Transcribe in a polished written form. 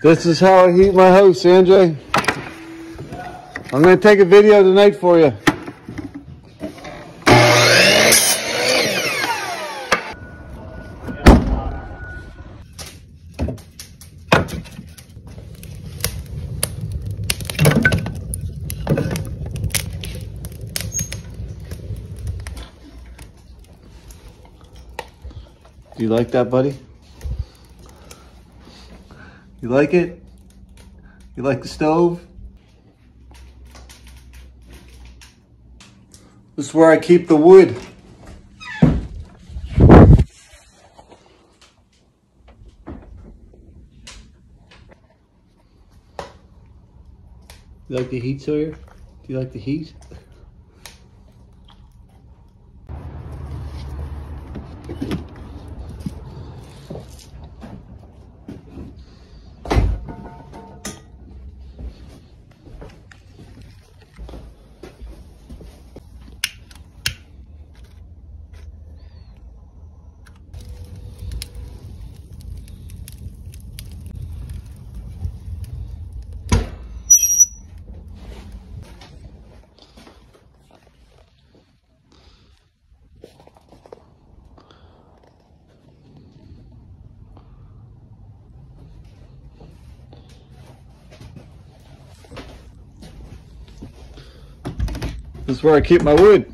This is how I heat my house, Sanjay. I'm going to take a video tonight for you. Do you like that, buddy? You like it? You like the stove? This is where I keep the wood. You like the heat, Sawyer? Do you like the heat? This is where I keep my wood.